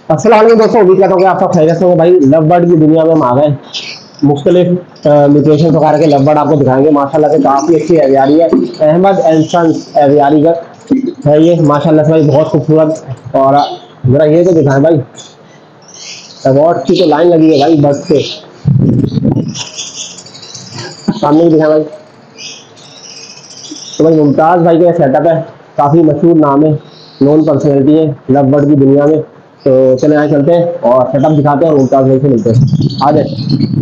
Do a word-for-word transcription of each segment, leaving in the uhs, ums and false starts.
अस्सलाम वालेकुम दोस्तों, उम्मीद करता हूँ कि आप सब खैरियत से होंगे। भाई लव बर्ड की दुनिया में हम आ गए। मुख्तलिफ म्यूटेशन वगैरह के लव बर्ड आपको दिखाएंगे। माशाल्लाह से काफ़ी अच्छी एवियारी है। अहमद एंड सन्स एवियारी का है ये। माशाल्लाह से भाई बहुत खूबसूरत। और जरा ये तो दिखाएं भाई, अवार्ड की तो लाइन लगी है भाई बर्ड से। सामने भी दिखाएं भाई। तो भाई मुमताज़ भाई का सेटअप है, काफ़ी मशहूर नाम है, नॉन पर्सनैलिटी है लव बर्ड की दुनिया में। तो चले आए चलते हैं और सेटअप दिखाते हैं और मुमताज़ भाई से मिलते हैं। आ जाए।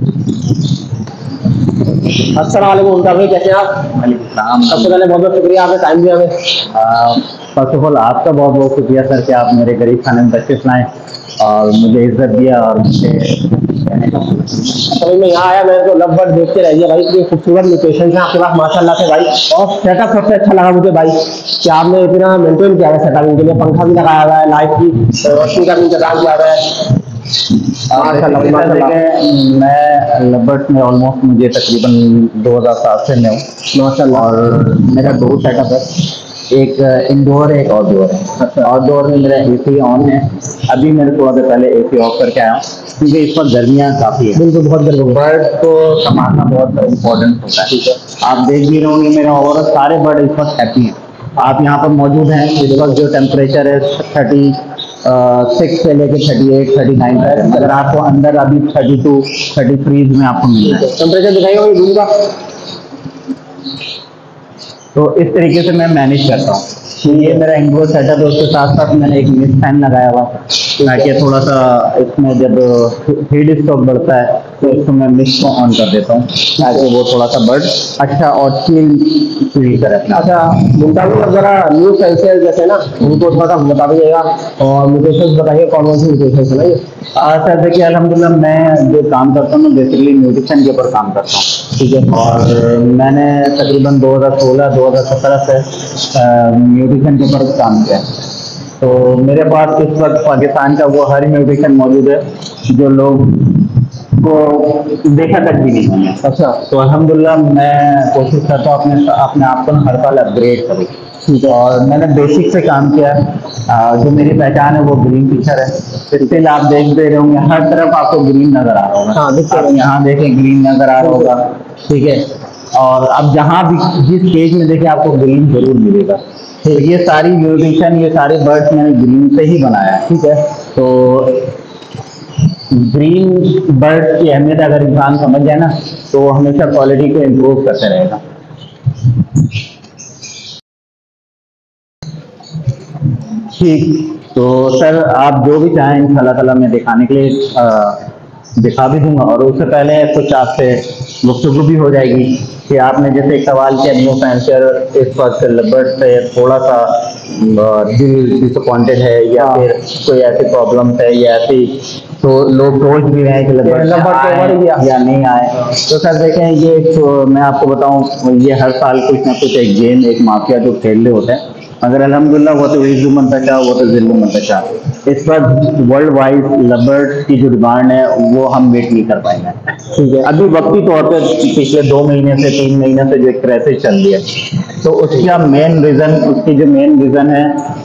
अस्सलाम वालेकुम मुमताज़ भाई, कैसे हैं आप? वालेकुम सलाम। सबसे पहले बहुत बहुत शुक्रिया आपने टाइम दिया हमें। फर्स्ट ऑफ ऑल आपका बहुत बहुत शुक्रिया सर कि आप मेरे गरीब खाने में तशरीफ लाएँ और मुझे इज्जत दिया और मुझे समझ में यहाँ आया। मैंने तो लव बर्ड देख के रह गया भाई, इतनी खूबसूरत लोकेशन है आपके पास माशाल्लाह से भाई। और सेटअप सबसे अच्छा लगा मुझे भाई कि आपने इतना मेंटेन किया है सेटअप। इनके लिए पंखा भी लगाया हुआ है, लाइट की रोशनी का भी इंतजाम किया हुआ है। माशाल्लाह माशाल्लाह। मैं लबर्ट में ऑलमोस्ट मुझे तकरीबन दो हज़ार सात से में हूँ माशाल्लाह। और मेरा दो सेटअप है, एक इंडोर है एक आउटडोर है। अच्छा, आउटडोर में मेरा एसी ऑन है। अभी मैंने थोड़ा देर पहले एसी ऑफ करके आया हूँ क्योंकि इस वक्त गर्मियाँ काफ़ी है। बिल्कुल बहुत गर्मी। बर्ड को संभालना बहुत इम्पोर्टेंट होता है। आप देख भी रहे होंगे मेरे ओवरऑल सारे बर्ड इस वक्त हैप्पी हैं। आप यहाँ पर मौजूद हैं। इस वक्त जो टेम्परेचर है थर्टी सिक्स से लेकर थर्टी एट थर्टी नाइन है, मगर आपको अंदर अभी थर्टी टू थर्टी फ्रीज में आपको मिल रहा है। टेम्परेचर दिखाइए रूम का। तो इस तरीके से मैं मैनेज करता हूँ। ये मेरा इंडोर सेटअप है, उसके साथ साथ मैंने एक मिस्ट फैन लगाया हुआ ताकि थोड़ा सा इसमें जब हीट स्ट्रोक बढ़ता है तो इसको मैं मिस्ट को ऑन कर देता हूँ ताकि वो थोड़ा सा बर्ड अच्छा और फील फील करे अपना। अच्छा मुमताज़ भाई, जरा न्यू सेंसर जैसे ना उनको थोड़ा सा बता दीजिएगा और म्यूटेशन बताइए, कौन कौन सी म्यूटेशन सुनाइए। सर देखिए अल्हम्दुलिल्लाह मैं जो काम करता हूँ बेसिकली म्यूटेशन के ऊपर काम करता हूँ, ठीक है। और मैंने तकरीबन दो हज़ार सोलह दो हज़ार सत्रह से म्यूटेशन के ऊपर काम किया। तो मेरे पास इस वक्त पाकिस्तान का वो हर म्यूटेशन मौजूद है जो लोग को देखा तक भी नहीं है। अच्छा, तो अल्हम्दुलिल्लाह मैं कोशिश करता हूँ अपने अपने आप को हर साल अपग्रेड करूँ, ठीक है। और मैंने बेसिक से काम किया। आ, जो मेरी पहचान है वो ग्रीन पिक्चर है। स्टिल आप देख दे रहे होंगे हर तरफ आपको ग्रीन नजर आ रहा होगा। हाँ, आप यहाँ देखें ग्रीन नजर आ रहा होगा, ठीक है। और अब जहाँ भी जिस स्टेज में देखें आपको ग्रीन जरूर मिलेगा। तो ये सारी म्यूटेशन ये सारे बर्ड्स मैंने ग्रीन से ही बनाया है, ठीक है। तो ग्रीन बर्ड की अहमियत अगर इंसान समझ जाए ना तो वो हमेशा क्वालिटी को इम्प्रूव करते रहेगा। ठीक, तो सर आप जो भी चाहें इंशाल्लाह ताला मैं दिखाने के लिए आ, दिखा भी दूंगा। और उससे पहले कुछ आपसे गुफ्तगू भी हो जाएगी कि आपने जैसे एक सवाल किया न्यू फैंसर इस वक्त लबर्ड से थोड़ा सा दिल डिसअपॉइंटेड है या फिर कोई ऐसी प्रॉब्लम है या ऐसी, तो लोग सोच भी रहे हैं कि लबर्ड या नहीं आए। तो सर देखें ये तो मैं आपको बताऊं ये हर साल कुछ ना कुछ एक गेम एक माफिया जो खेल रहे होते हैं, मगर अल्हम्दुलिल्लाह वो तो इज़्ज़ु मन तशा वो तो ज़िल्लु मन तशा। इस पर वर्ल्ड वाइड लबर्ड की जो डिमांड है वो हम मीट नहीं कर पाएंगे, ठीक है। अभी वक्ती तौर पर पिछले दो महीने से तीन महीने से जो एक क्राइसिस चल रही है तो उसका मेन रीज़न उसकी जो मेन रीज़न है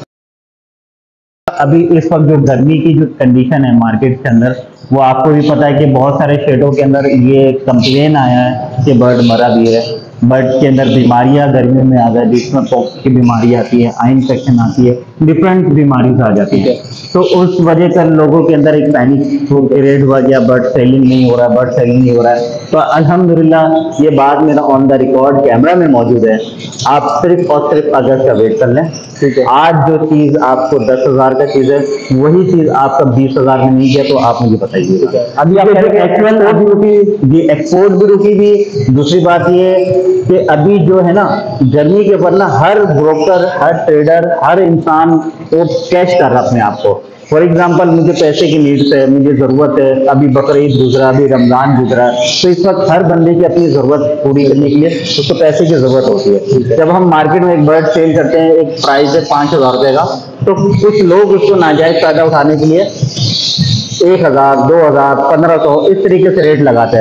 अभी इस वक्त जो गर्मी की जो कंडीशन है मार्केट के अंदर, वो आपको भी पता है कि बहुत सारे शेडों के अंदर ये कंप्लेन आया है कि बर्ड मरा भी है। बर्ड के अंदर बीमारियां गर्मी में आ गई, जिसमें पॉक्स की बीमारी आती है, आई इन्फेक्शन आती है, डिफरेंट बीमारी आ जाती है। तो उस वजह से लोगों के अंदर एक पैनिक क्रिएट हुआ गया, बर्ड सेलिंग नहीं हो रहा बर्ड सेलिंग नहीं हो रहा है। तो अल्हम्दुलिल्लाह ये बात मेरा ऑन द रिकॉर्ड कैमरा में मौजूद है। आप सिर्फ और सिर्फ अगस्त का वेट कर लें, ठीक है। आज जो चीज आपको दस हजार का चीज है वही चीज आपका बीस हजार में नहीं गया तो आप मुझे बताइए। अभी आप एक्चुअल भी रुकी जी, एक्सपोर्ट भी रुकी भी। दूसरी बात ये कि अभी जो है ना गर्मी के ऊपर ना हर ब्रोकर हर ट्रेडर हर इंसान वो कैश कर रहा है अपने आप को। फॉर एग्जाम्पल मुझे पैसे की नीड्स है, मुझे जरूरत है, अभी बकरीद गुजरा अभी रमजान गुजरा, तो इस वक्त हर बंदे की अपनी जरूरत पूरी करने के लिए उसको पैसे की जरूरत होती है। जब हम मार्केट में एक बर्ड सेल करते हैं एक प्राइस है पांच हजार रुपए का, तो कुछ लोग उसको नाजायज फायदा उठाने के लिए एक हजार दो हजार पंद्रह सौ इस तरीके से रेट लगाते हैं।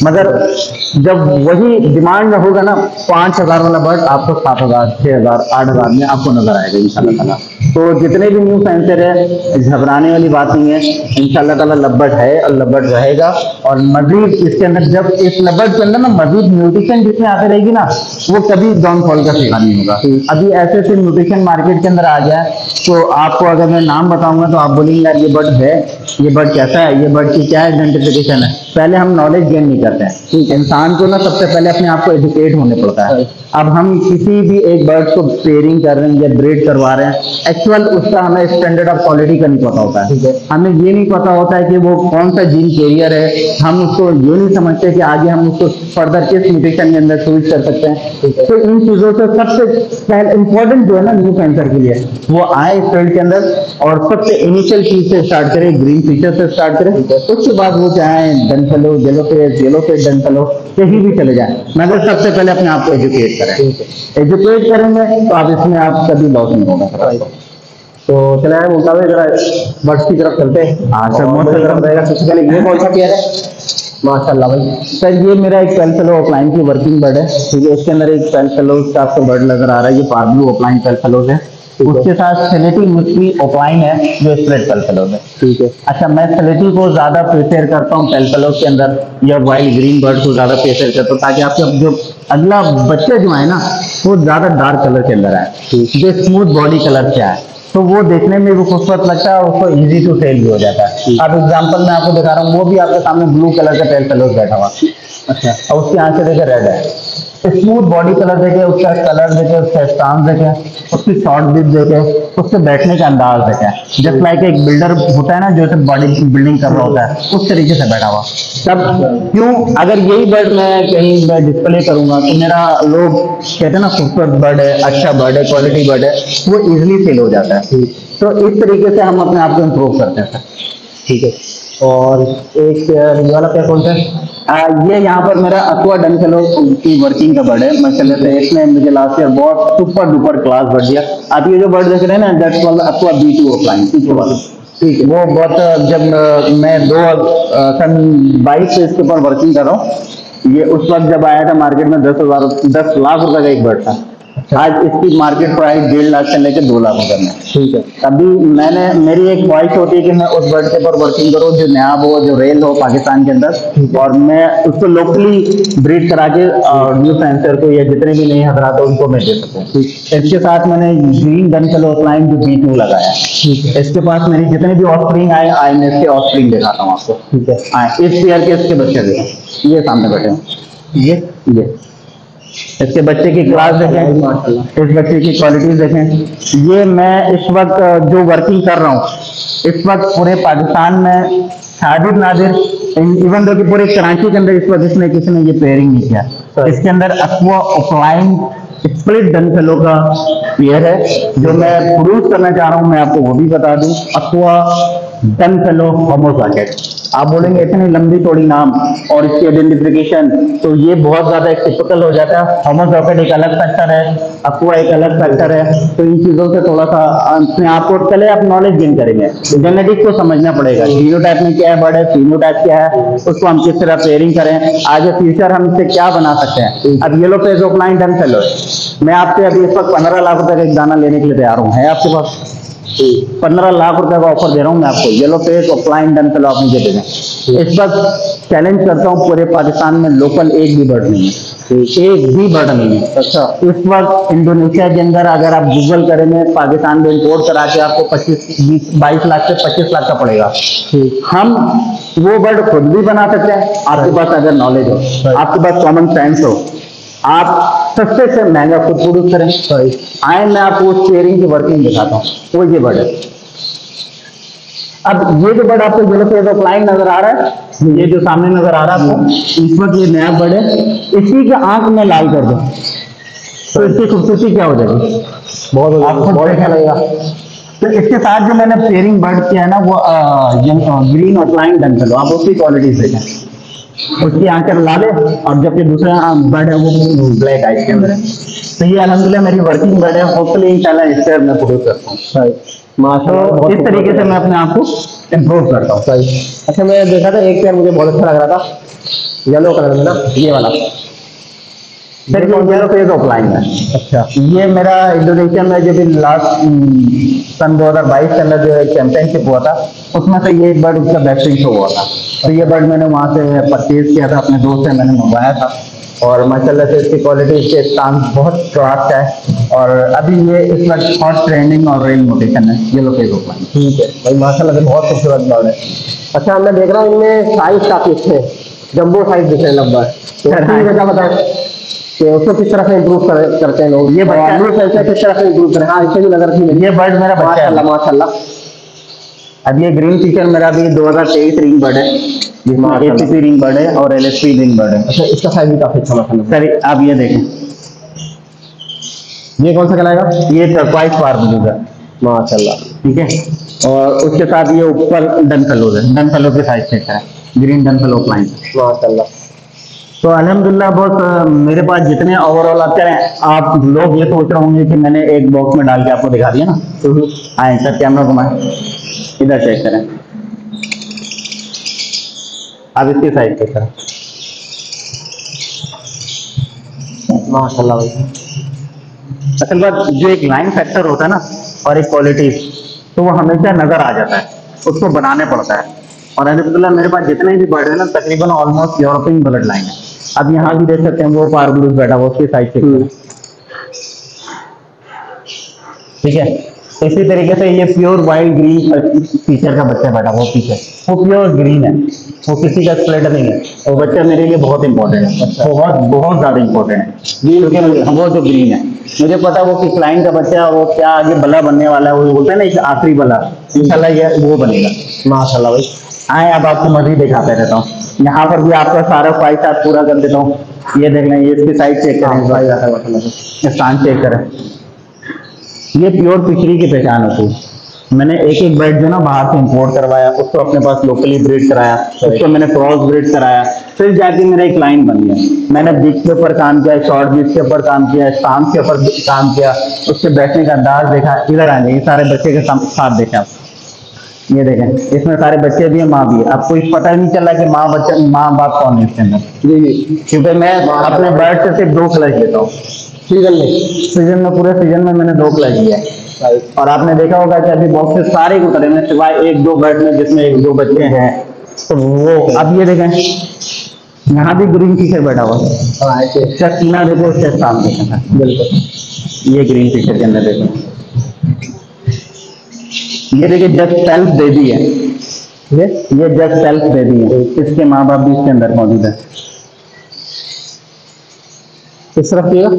मगर जब वही डिमांड में होगा ना, पाँच हजार वाला बर्ड आपको सात हजार छह हजार आठ हजार में आपको नजर आएगा इंशाल्लाह ताला। तो जितने भी न्यू फैंसर है, घबराने वाली बात नहीं है, इंशाल्लाह ताला लवबर्ड है और लवबर्ड रहेगा। और मजीद इसके अंदर, जब इस लवबर्ड के अंदर ना मजीद म्यूटेशन जिसमें आती रहेगी ना, वो कभी डाउनफॉल का शिकार नहीं होगा। अभी ऐसे ऐसे म्यूटेशन मार्केट के अंदर आ गया है, तो आपको अगर मैं नाम बताऊंगा तो आप बोलेंगे यार ये बर्ड है, ये बर्ड कैसा है, ये बर्ड की क्या आइडेंटिफिकेशन है। पहले हम नॉलेज गेन नहीं करते हैं, इंसान को ना सबसे पहले अपने आप को एजुकेट होने पड़ता है। अब हम किसी भी एक बर्ड को पेयरिंग कर रहे हैं या ब्रीड करवा रहे हैं, एक्चुअल उसका हमें स्टैंडर्ड ऑफ क्वालिटी का नहीं पता होता है, हमें ये नहीं पता होता है कि वो कौन सा जीन कैरियर है, हम उसको ये नहीं समझते कि आगे हम उसको फर्दर किस म्यूटेशन के अंदर स्विच कर सकते हैं। तो इन चीजों से सबसे इंपॉर्टेंट जो है ना न्यू फैंसर के लिए, वो आए इस फील्ड के अंदर और सबसे इनिशियल चीज से स्टार्ट करें, ग्रीन फीचर से स्टार्ट करें, उसके बाद वो चाहे dun fallow, yellow face, yellow face dun fallow, कहीं भी चले जाए, मगर सबसे पहले अपने आप को एजुकेट करें। एजुकेट करेंगे तो आप इसमें आप कभी लॉस नहीं होगा। तो चले आए मुमताज भाई, जरा बर्ड्स की तरफ चलते हैं। हाँ सर, और मेरी तरफ रहेगा सबसे पहले ये कौन सा पेयर है? माशाल्लाह भाई सर, ये मेरा एक पेल फेलो ऑफलाइन की वर्किंग बर्ड है, ठीक है। इसके अंदर एक पेल फेलो का आपको बर्ड नजर आ रहा है, ये पार्ब्लू ऑफलाइन पेल फेलोज है। उसके साथ सेलेटी मुस्की ऑफलाइन है जो स्प्रेड पेल फेलोज है, ठीक है। अच्छा, मैं सेलेटी को ज्यादा प्रेफर करता हूँ पेल फेलोज के अंदर, या वाइल्ड ग्रीन बर्ड को ज्यादा प्रेफर करता हूँ, ताकि आपके जो अगला बच्चे जो है ना वो ज्यादा डार्क कलर के अंदर आए, जो स्मूथ बॉडी कलर से आए, तो वो देखने में भी खूबसूरत लगता है और उसको इजी टू सेल भी हो जाता है। अब एग्जांपल मैं आपको दिखा रहा हूँ, वो भी आपके सामने ब्लू कलर का पेल फेलोज बैठा हुआ, अच्छा, और उसकी आंखें देखे रेड है, स्मूथ बॉडी कलर देखे, उसका कलर देखे, उसका स्टांस देखे, उसकी शॉर्ट बिट देखे, उससे बैठने का अंदाज देखे, जस्ट लाइक एक बिल्डर होता है ना जो बॉडी बिल्डिंग कर रहा होता है, उस तरीके से बैठा हुआ। तब क्यों, अगर यही बर्ड मैं कहीं मैं डिस्प्ले करूंगा तो मेरा लोग कहते हैं ना खूबसूरत बर्ड है, अच्छा बर्ड है, क्वालिटी बर्ड है, वो इजिली सेल हो जाता है। तो इस तरीके से हम अपने आप को इम्प्रूव करते हैं, ठीक है। और एक ये वाला पेयर कौन सा है? आ, ये यहाँ पर मेरा अक्वा डन फेलो की वर्किंग का बर्ड है माशाल्लाह से। इसने मुझे लास्ट ईयर बहुत सुपर डुपर क्लास बर्ड दिया। आप ये जो बर्ड देख रहे हैं ना, that's called aqua B two opaline, पीछे वाला, ठीक है। वो बहुत, जब मैं दो सन बाईस से इसके ऊपर वर्किंग कर रहा हूँ, ये उस वक्त जब आया था मार्केट में दस हजार दस लाख रुपए का एक बर्ड था। आज इसकी मार्केट प्राइस डेढ़ लाख से लेकर दो लाख रुपए में, ठीक है। अभी मैंने, मेरी एक ख्वाहिश होती है कि मैं उस बर्ड के ऊपर वर्किंग करूँ जो नया हो, जो रेल हो पाकिस्तान के अंदर, और मैं उसको लोकली ब्रीड करा के और न्यू फैंसर को या जितने भी नए हजरात हो उनको मैं दे सकूँ। इसके साथ मैंने ग्रीन डन फेलो ऑफलाइन जो बी टू लगाया, ठीक है। इसके पास मेरी जितने भी ऑफस्प्रिंग आए आए मैं इसके ऑफस्प्रिंग दिखाता हूँ आपको, ठीक है। आए इस पेयर के इसके बच्चे देखें, ये सामने बैठे हैं, ये ये इसके बच्चे की क्लास देखें, इस बच्चे की क्वालिटीज देखें। ये मैं इस वक्त जो वर्किंग कर रहा हूँ, इस वक्त पूरे पाकिस्तान में शादिद नादिर, इवन दो कि पूरे कराची के अंदर इस वक्त इसमें किसी ने ये पेयरिंग नहीं किया। इसके अंदर aqua opaline split dun fallow का पेयर है जो मैं प्रोड्यूस करना चाह रहा हूँ। मैं आपको वो भी बता दूं, अक्वा डन फेलो होमो सॉकेट। आप बोलेंगे इतनी लंबी थोड़ी नाम और इसकी आइडेंटिफिकेशन, तो ये बहुत ज्यादा एक टिपिकल हो जाता है। होमो सॉकेट एक अलग फैक्टर है, अक्वा एक अलग फैक्टर है, तो इन चीजों से थोड़ा सा अपने आपको पहले आप नॉलेज गेन करेंगे, जेनेटिक्स को समझना पड़ेगा, जीनोटाइप में क्या है बर्ड है, फिनोटाइप क्या है, उसको हम किस तरह पेयरिंग करें, आगे फ्यूचर हम इससे क्या बना सकते हैं। अब yellow face opaline dun fallow है, मैं आपसे अभी इस वक्त पंद्रह लाख रुपए का एक दाना लेने के लिए तैयार हूँ, है आपके पास? पंद्रह लाख रुपए का ऑफर दे रहा हूँ मैं आपको, yellow face opaline dun fallow आप मुझे दे दें। इस वक्त चैलेंज करता हूँ, पूरे पाकिस्तान में लोकल एक भी बर्ड नहीं है, एक भी बर्ड नहीं है। अच्छा, इस वक्त इंडोनेशिया के अंदर अगर आप गूगल करेंगे, पाकिस्तान में इंपोर्ट करा के आपको पच्चीस बीस बाईस लाख से पच्चीस लाख का पड़ेगा। हम वो बर्ड खुद भी बना सकते हैं, आपके पास अगर नॉलेज हो, आपके पास कॉमन सेंस हो, आप सस्ते से महंगा खुद प्रोड्यूस करें। आए मैं आपको उस पेयरिंग की वर्किंग दिखाता हूँ, वो ये बर्ड है। अब ये जो बर्ड आपको येलो फेस ऑफलाइन नजर आ रहा है, ये जो सामने नजर आ रहा है आपको, इस वक्त ये नया बर्ड है। इसी के आंख में लाल कर दो तो इसकी खूबसूरती क्या हो जाएगी, बहुत आपको बहुत अच्छा लगेगा। तो इसके साथ जो मैंने पेयरिंग बर्ड किया है ना, वो ग्रीन ऑफलाइन डन फेलो, आप उसकी क्वालिटीज देखें, उसकी आंखें ला दे, और जबकि दूसरा बर्ड है वो ब्लैक आइज के अंदर है। तो ये अल्हम्दुलिल्लाह मेरी वर्किंग बर्ड है, होपफुली इंशाल्लाह इस तरह मैं प्रोड्यूस करता हूँ। तो इस तरीके से मैं अपने आप को इम्प्रूव करता हूँ। अच्छा, मैं देखा था एक पेयर मुझे बहुत अच्छा लग रहा था, येलो कलर में ना, ये वाला सर ये येलो फेज ऑफलाइन है। अच्छा ये मेरा इंडोनेशिया में जब लास्ट सन दो हज़ार बाईस के अंदर जो चैंपियनशिप हुआ था, उसमें से ये एक बर्ड उसका बेस्टिंग शो हुआ था। तो ये बर्ड मैंने वहाँ से परचेज किया था, अपने दोस्त से मैंने मंगवाया था, और माशाल्लाह से इसकी क्वालिटी, इसके स्टांस बहुत क्लास है। और अभी ये इस वक्त हॉट ट्रेंडिंग और रेल मोटेशन है येलो फेज ऑफलाइन। ठीक है भाई, माशाल्लाह से बहुत खूबसूरत बर्ड है। अच्छा मैं देख रहा हूँ इनमें साइज काफी अच्छे हैं, जंबो साइज दिख रहे हैं लगभग। तो इसकी वजह बताएं कि उसको किस तरह से इम्प्रूव कर, करते हैं लोग, ये बच्चा कैसे किस तरह से इम्प्रूव करें। हाँ इससे भी नजर थी, ये बर्ड मेरा बच्चा है। माशाल्लाह माशाल्लाह। अब ये ग्रीन फीचर मेरा भी दो हज़ार तेईस रिंग बर्ड है, जिसमें एसीपी रिंग बर्ड है और एलएसपी रिंग बर्ड है। अच्छा इसका साइज भी काफी अच्छा माशाल्लाह। सर आप ये देखें, ये कौन सा कहलाएगा? ये टर्क्वाइज फार ब्लू है माशाल्लाह। ठीक है, और उसके साथ ये ऊपर डन फैलोज है, डन फैलो के साइज चेक है, ग्रीन डन फैलो ऑफलाइन माशाल्लाह। तो अल्हम्दुलिल्लाह बहुत अ, मेरे पास जितने ओवरऑल आते हैं, आप लोग ये सोच रहे होंगे कि मैंने एक बॉक्स में डाल के आपको दिखा दिया ना। आए सर कैमरा घुमाएं, इधर चेक करें, अब इसकी साइज चेक करें माशाल्लाह भाई। असल बात जो एक लाइन फैक्टर होता है ना और एक क्वालिटी, तो वो हमेशा नजर आ जाता है, उसको बनाने पड़ता है। और अल्हम्दुलिल्लाह मेरे पास जितने भी बर्ड है ना, तकरीबन ऑलमोस्ट यूरोपियन ब्लड लाइन है। अब यहाँ भी देख सकते हैं वो पार ब्लूज बैठा हुआ, उसकी साइज चेक करें, ठीक है। इसी तरीके से ये प्योर वाइल्ड ग्रीन फीचर का बच्चा बैठा वो पीछे, वो प्योर ग्रीन है, वो किसी का स्प्लिट नहीं है। वो बच्चा मेरे लिए बहुत इंपॉर्टेंट है, बहुत बहुत ज्यादा इंपॉर्टेंट है, क्योंकि वो जो ग्रीन है, मुझे पता वो किस लाइन का बच्चा, वो क्या आगे बल्ला बनने वाला है, वो बोलते हैं ना एक आखिरी बल्ला, इंशाल्लाह ये वो बनेगा माशाल्लाह भाई। आए अब आपको मजीद दिखाते रहता हूँ, यहाँ पर भी आपका सारा ख्वाहिश आप पूरा कर देता हूँ। ये देख लें, ये इसकी साइड चेक करें, स्थान चेक करें, ये प्योर फिशरी की पहचान होती है। मैंने एक एक बर्ड जो ना बाहर से इंपोर्ट करवाया, उसको अपने पास लोकली ब्रीड कराया, उसको मैंने क्रॉस ब्रीड कराया, फिर जाके मेरा एक लाइन बन गया। मैंने बीच के ऊपर काम किया, शॉर्ट बीच के ऊपर काम किया, स्टांस के ऊपर काम किया, उसके बैठने का अंदाज देखा। इधर आ जाइए, सारे बच्चे के साथ देखा, ये देखें, इसमें सारे बच्चे भी हैं, माँ भी है। आपको इस पता ही नहीं चला कि माँ बच्चा माँ बाप कौन है इसके अंदर, क्योंकि मैं अपने बर्ड से सिर्फ दो क्लच लेता हूँ सीजन में। सीजन में पूरे सीजन में मैंने दो क्लच लिया है। और आपने देखा होगा कि अभी बॉक्सेस सारे को उतरे हैं, सिवाय एक दो बर्ड में जिसमें एक दो बच्चे हैं, तो वो अब ये देखें, यहाँ भी ग्रीन फीचर बैठा हुआ है, इसका सीना देखो, उसके सामने देखा, बिल्कुल ये ग्रीन फीचर के अंदर देखो, ये देखिए जस्ट सेल्फ बेबी है, ये ये जस्ट सेल्फ बेबी है, इसके माँ बाप भी इसके अंदर मौजूद है। इस तरफ किया,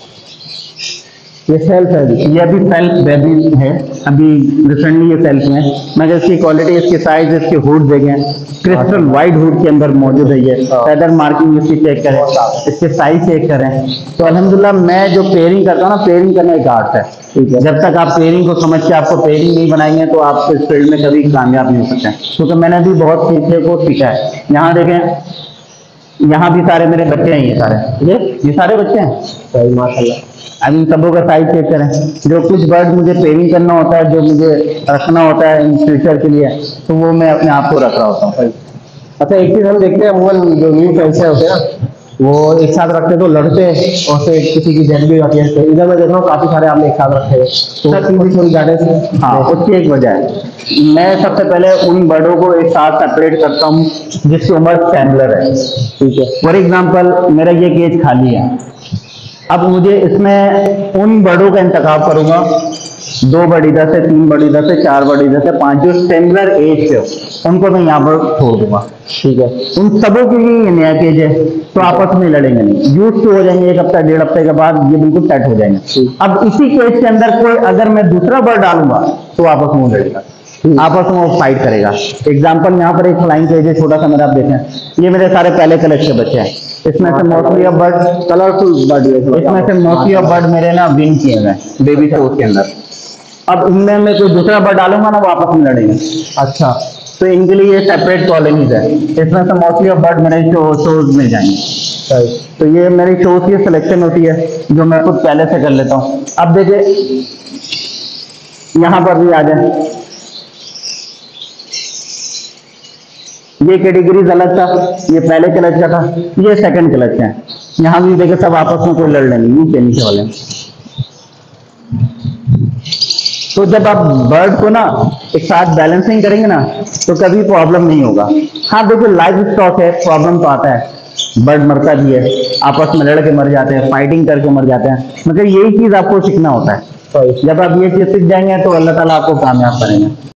ये सेल्फ है, ये अभी सेल्फ बेबी है, अभी रिसेंटली ये सेल्फ में, मगर इसकी क्वालिटी, इसकी साइज, इसकी हुड देखें, क्रिस्टल वाइट हुड के अंदर मौजूद है। ये फेदर मार्किंग इसकी चेक करें, इसके साइज चेक करें। तो अल्हम्दुलिल्लाह मैं जो पेयरिंग करता हूँ ना, पेयरिंग करना एक आर्ट है, ठीक है। जब तक आप पेयरिंग को समझ के आपको पेयरिंग नहीं बनाएंगे तो आप इस फील्ड में कभी कामयाब नहीं हो सकते, क्योंकि मैंने भी बहुत सीखने को सीखा है। यहाँ देखें, यहाँ भी सारे मेरे बच्चे हैं, ये सारे ये ये सारे बच्चे हैं माशाल्लाह। अब इन सबों का साइज चेक करें। जो कुछ बर्ड मुझे पेयरिंग करना होता है, जो मुझे रखना होता है इन फ्यूचर के लिए, तो वो मैं अपने आप को रख रहा होता हूँ। अच्छा एक चीज हम देखते हैं, वो जो न्यू फैंसे होते हैं ना, वो एक साथ रखते तो लड़ते हैं और फिर किसी की डेथ भी होती है। तो इधर मैं देख रहा हूँ काफी सारे आपने एक साथ रखे हैं, तो थोड़ी गाइडेंस। हाँ, उसकी एक वजह है, मैं सबसे पहले उन बर्डों को एक साथ सेपरेट करता हूँ जिसकी उम्र सैम्बलर है, ठीक है। फॉर एग्जाम्पल मेरा ये केज खाली है, अब मुझे इसमें उन बर्डों का इंतखाब करूंगा, दो बर्ड इधर से, तीन बर्ड इधर से, चार बर्ड इधर से, पांच जो सिमिलर एज पे हो, उनको मैं यहाँ पर छोड़ दूंगा, ठीक है। उन सबों के लिए ये नया केज है, तो आपस में लड़ेंगे नहीं, यूज टू हो जाएंगे, एक हफ्ता डेढ़ हफ्ते के बाद ये बिल्कुल सेट हो जाएंगे। अब इसी केज के अंदर कोई अगर मैं दूसरा बर्ड डालूंगा तो आपस में लड़ेगा, आपस में वो फाइट करेगा। एग्जाम्पल यहाँ पर एक फ्लाइंग केज है छोटा सा मेरा, आप देखें, ये मेरे सारे पहले कलेक्ट के बच्चे हैं, इसमें से mostly of bird colourful bird, इसमें से मोस्टली ऑफ बर्ड मेरे ना विन किए हुए बेबी शोज के अंदर। अब इनमें मैं कोई दूसरा बर्ड डालूंगा ना, वो आपस में लड़ेंगे। अच्छा, तो इनके लिए ये सेपरेट कॉलोनीज है, इसमें से मोस्टली ऑफ बर्ड मेरे शो शोज में जाएंगे। तो ये मेरी शोज की सिलेक्शन होती है जो मैं खुद पहले से कर लेता हूँ। अब देखिए यहाँ पर भी आ जाए, ये कैटेगरीज अलग था, ये पहले क्लच का था, ये सेकंड क्लच है। यहाँ भी देखो सब आपस में कोई लड़ लेंगे नीचे नीचे वाले। तो जब आप बर्ड को ना एक साथ बैलेंसिंग करेंगे ना तो कभी प्रॉब्लम नहीं होगा। हाँ देखो लाइव स्टॉक है, प्रॉब्लम तो आता है, बर्ड मरता भी है, आपस में लड़ के मर जाते हैं, फाइटिंग करके मर जाते हैं, मगर यही चीज आपको सीखना होता है। जब आप ये चीज सीख जाएंगे तो अल्लाह ताला आपको कामयाब करेंगे।